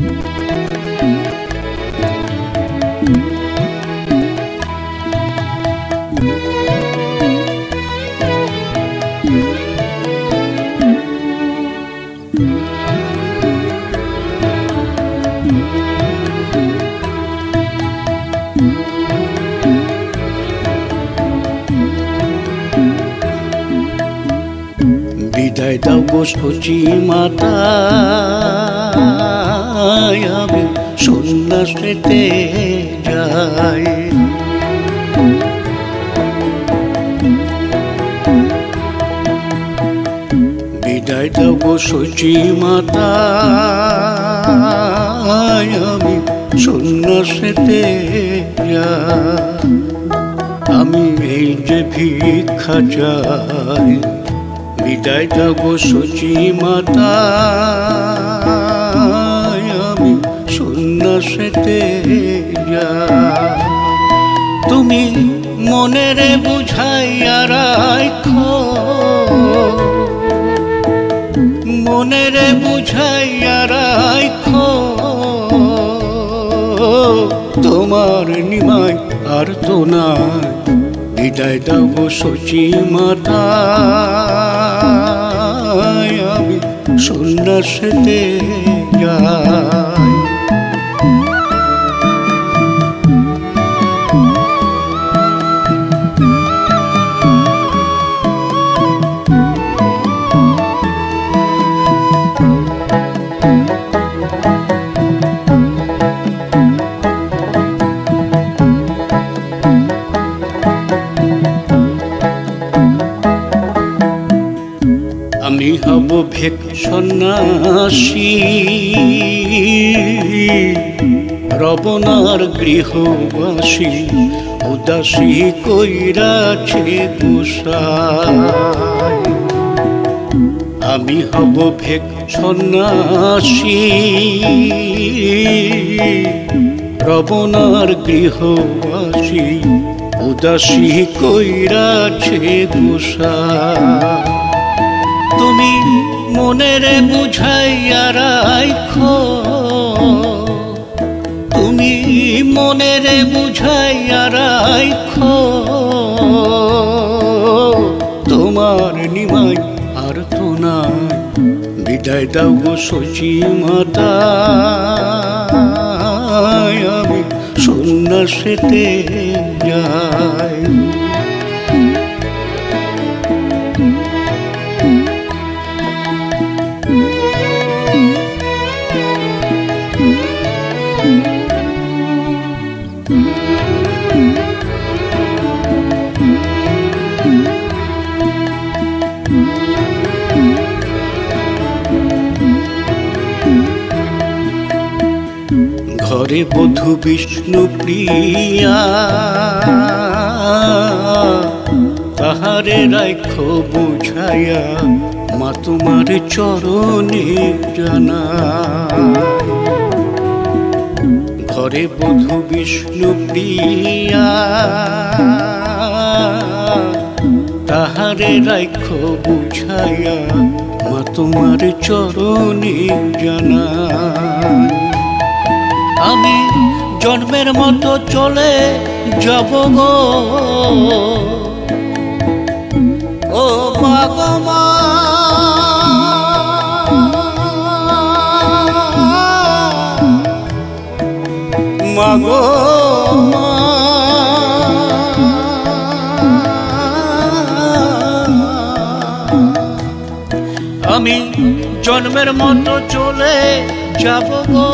বিদায় দাও গো সচি মাতা, আমি সন্ন্যাসেতে যাই। বিদায় দাও গো সচি মাতা, আমি সন্ন্যাসেতে যাই। আমি এই যে ভিক্ষা চাই, বিদায় দাও গো সচি মাতা, আমি সন্ন্যাসেতে যাই। তুমি মনেরে বুঝাইয়া রাখো, মনেরে বুঝাইয়া রাখো, তোমার নিমাই আর তো নাই। বিদায় দাও গো সচি মাতা, আমি সন্ন্যাসেতে যাই। আমি হব ভেক সন্ন্যাসী, রবনার গৃহবাসী, উদাসী কইরাছে গোসাই। আমি হব ভেক সন্ন্যাসী, রবনার গৃহবাসী, উদাসী কইরাছে গোসাই। তুমি মনেরে বুঝাইয়া রাখো, তুমি মনেরে বুঝাইয়া রাখো, তোমার নিমাই আর তো নাই। বিদায় দাও গো সচি মাতা, আমি সন্ন্যাসেতে যাই। ঘরে বধূ বিষ্ণু প্রিয়া, তাহারে রাখো বুঝাইয়া, মা তোমার চরণে জানাই। ঘরে বধূ বিষ্ণু প্রিয়া, তাহারে রাখো বুঝাইয়া, মা তোমার চরণে জানাই। আমি জন্মের মতো চলে যাব গো, ও মা গো মা, মা গো মা। আমি জন্মের মতো চলে যাব গো,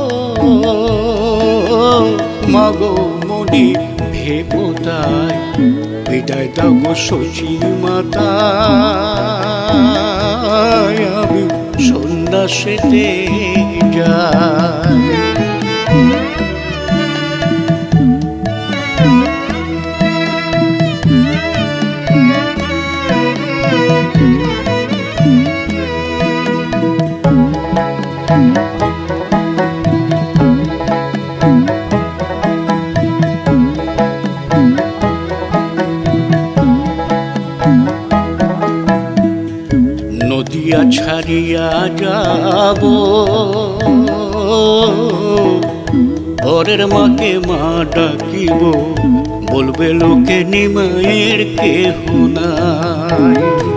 মাগো মনি ভেবো তাই। বিদায় দাও গো সচি মাতা, আমি সন্ন্যাসেতে যাই। নদিয়া ছাড়িয়া যাব, পরের মাকে মা ডাকিব, বলবে লোকে নিমায়ের কেহ নাই।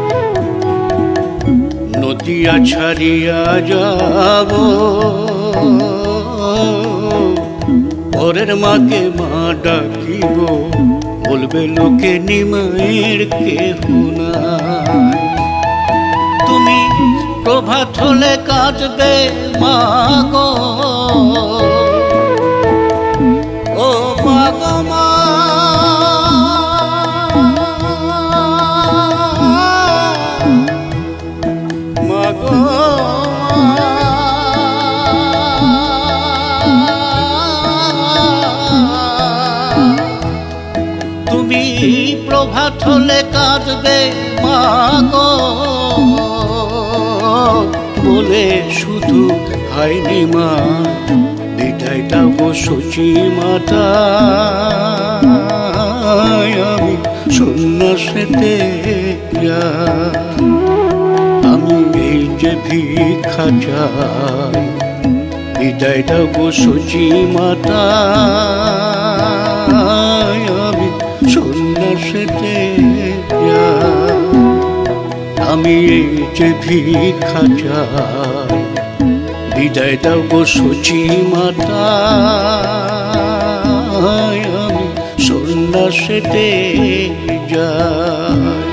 নদিয়া ছাড়িয়া যাব, পরের মাকে মা ডাকিব, বলবে লোকে নিমায়ের কেহ নাই। তুমি প্রভাত হলে কাঁদবে মা গো, ও মা গো মা, মা গো তুমি প্রভাত হলে কাঁদবে মা গো, বলে শুধু হায়নি মা, বিদায় দাও সচি মাতা। আমি সন্ন্যাসেতে যাই, আমি এই যে ভিক্ষা চাই, বিদায় দাও সচি মাতা। আমি সন্ন্যাসেতে যাই, আমি এই যে ভিক্ষা চাই, বিদায় দাও গো সচি মাতা। আমি সন্ন্যাসেতে যাই।